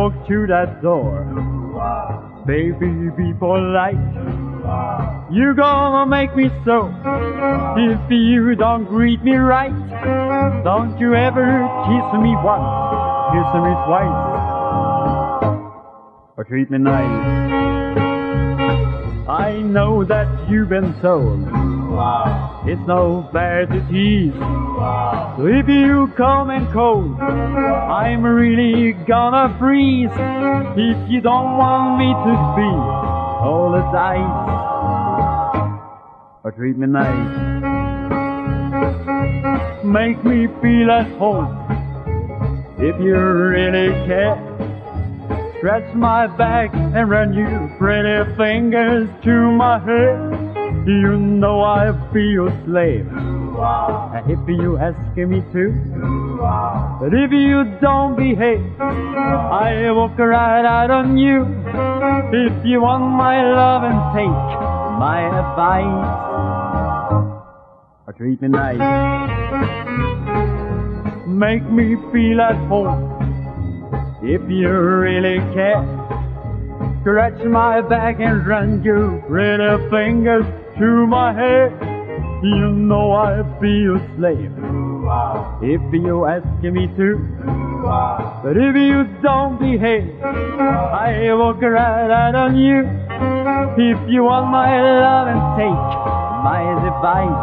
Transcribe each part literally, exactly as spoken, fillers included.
walk through that door, baby, be polite. You gonna make me so if you don't greet me right. Don't you ever kiss me once, kiss me twice, or treat me nice. I know that you've been told it's no fair to tease. So if you come in cold, I'm really gonna freeze. If you don't want me to be all the ice, or treat me nice, make me feel at home if you really care. Scratch my back and run your pretty fingers through my hair. You know I'll be your slave, and if you ask me to. But if you don't behave, I walk right out on you. If you want my love and take my advice, or treat me nice, make me feel at home if you really care. Scratch my back and run your pretty fingers through my hair. You know I'll be your slave if you ask me to. But if you don't behave, I walk right out on you. If you want my love and take my advice,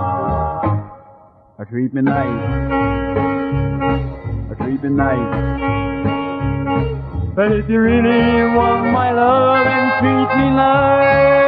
or treat me nice, or treat me nice. But if you really want my love and treat me nice,